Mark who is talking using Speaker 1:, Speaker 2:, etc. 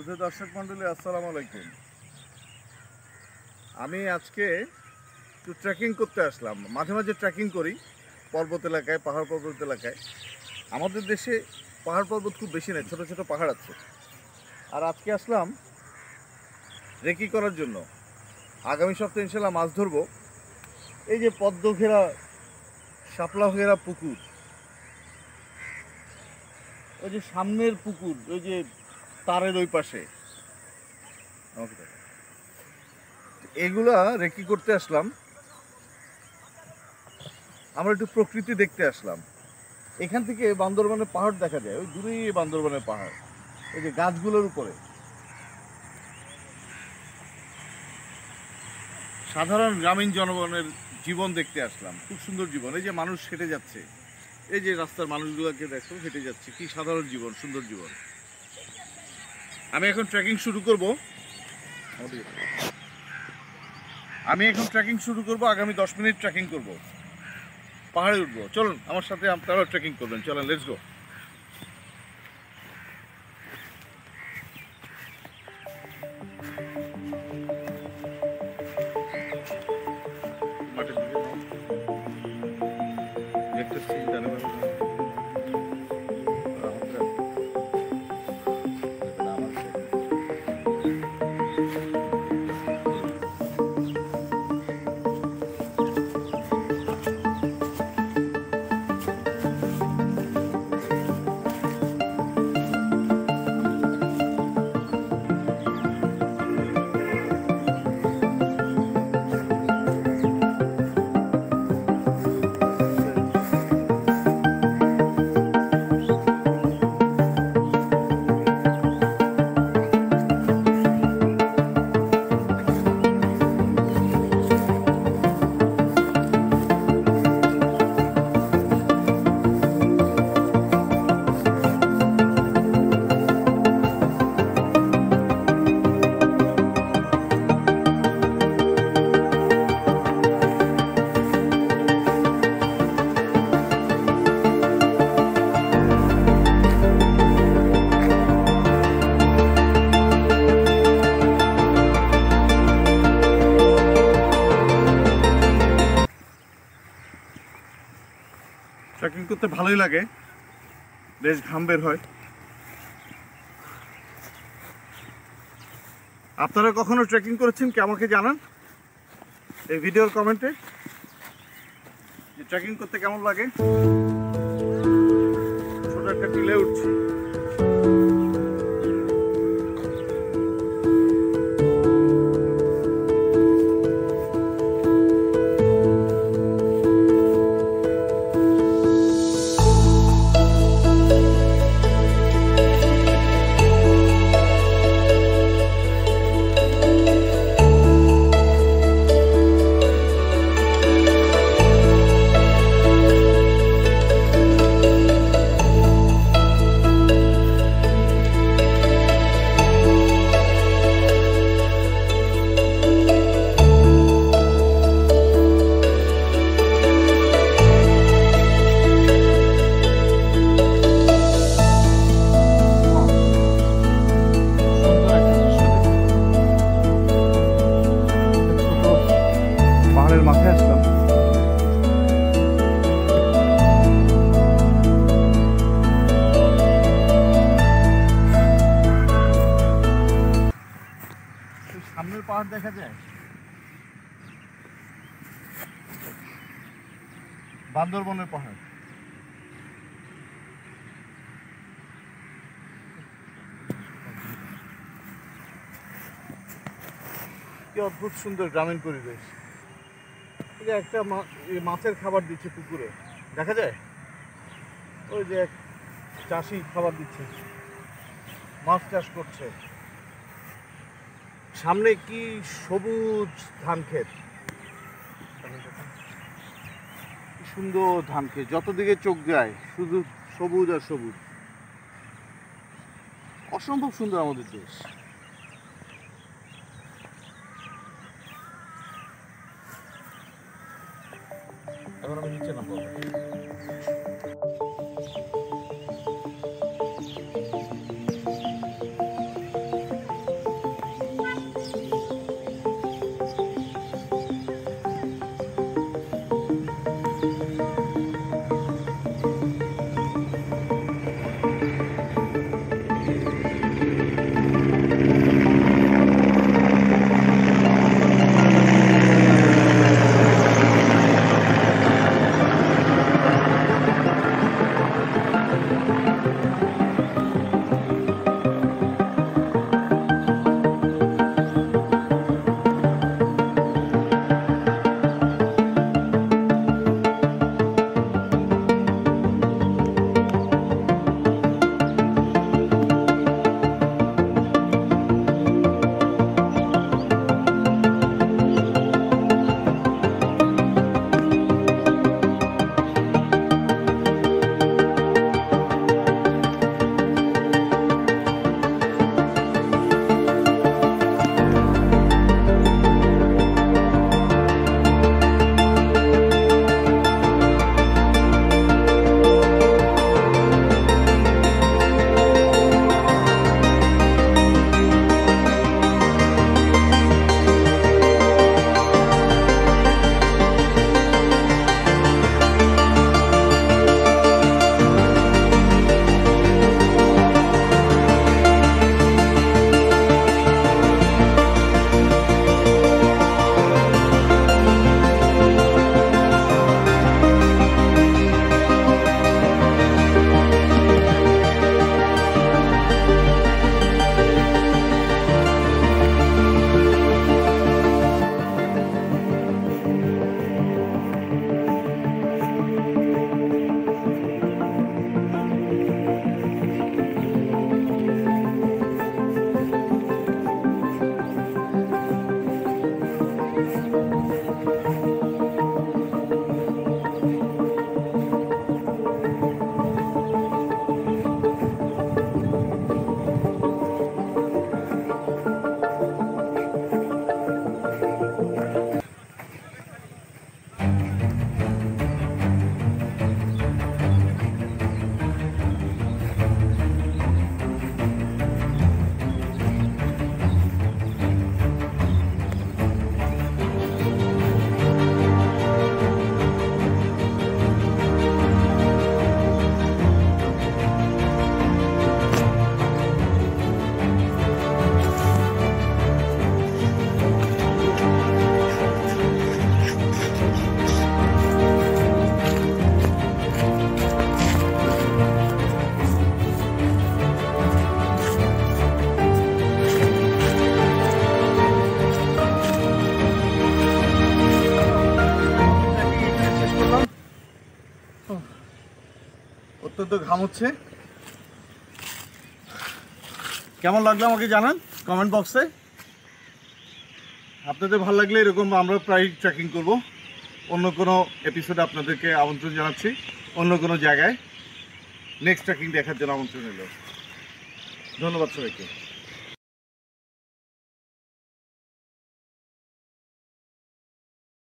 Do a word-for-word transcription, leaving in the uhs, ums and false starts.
Speaker 1: শুধু দর্শক মণ্ডলী আসসালামু আলাইকুম। আমি আজকে একটু ট্রেকিং করতে আসলাম। মাঝে মাঝে ট্রেকিং করি পর্বত এলাকায়, পাহাড় পর্বত এলাকায়। আমাদের দেশে পাহাড় পর্বত খুব বেশি নেই, ছোটো ছোটো পাহাড় আছে। আর আজকে আসলাম রেকি করার জন্য। আগামী সপ্তাহে ইনশাল্লাহ মাছ ধরবো। এই যে পদ্ম ঘেরা, শাপলা ঘেরা পুকুর, ওই যে সামনের পুকুর, ওই যে তারের ওই পাশে, এগুলা রেকি করতে আসলাম। আমরা একটু প্রকৃতি দেখতে আসলাম। এখান থেকে বান্দরবানের পাহাড় দেখা যায়, ওই দূরেই বান্দরবানের পাহাড়, ওই যে গাছগুলোর উপরে। সাধারণ গ্রামীণ জনগণের জীবন দেখতে আসলাম, খুব সুন্দর জীবন। এই যে মানুষ হেঁটে যাচ্ছে, এই যে রাস্তার মানুষগুলোকে দেখো হেঁটে যাচ্ছে, কি সাধারণ জীবন, সুন্দর জীবন। আমি এখন ট্রেকিং শুরু করব আমি এখন ট্রেকিং শুরু করব আগামী দশ মিনিট ট্রেকিং করব, পাহাড়ে উঠবো। চলুন আমার সাথে আপনারাও ট্রেকিং করবেন, চলেন, লেটস গো। ট্রেকিং করতে ভালোই লাগে, বেশ ঘাম বের হয়। আপনারা কখনো ট্রেকিং করেছেন কি আমাকে জানান এই ভিডিওর কমেন্টে, যে ট্রেকিং করতে কেমন লাগে। ছোট একটা টিলে উঠছি। মাথায় আসলাম। সামনের পাহাড় দেখা যায়, বান্দরবনের পাহাড়। কি অদ্ভুত সুন্দর গ্রামীণ পরিবেশ। একটা মাছের খাবার দিচ্ছে পুকুরে, দেখা যায় ওই যে এক চাষি খাবার দিচ্ছে, মাছ চাষ করছে। সামনে কি সবুজ ধান ক্ষেত, কি সুন্দর ধান ক্ষেত, যতদিকে চোখ যায় শুধু সবুজ আর সবুজ। অসম্ভব সুন্দর আমাদের দেশ। এখন আমি নিচে নামবো। অত্যন্ত ঘাম হচ্ছে। কেমন লাগলো আমাকে জানান কমেন্ট বক্সে। আপনাদের ভালো লাগলে এরকম আমরা প্রায় ট্রেকিং করব। অন্য কোনো এপিসোডে আপনাদেরকে আমন্ত্রণ জানাচ্ছি, অন্য কোনো জায়গায় নেক্সট ট্রেকিং দেখার জন্য আমন্ত্রণ এলো। ধন্যবাদ সবাইকে।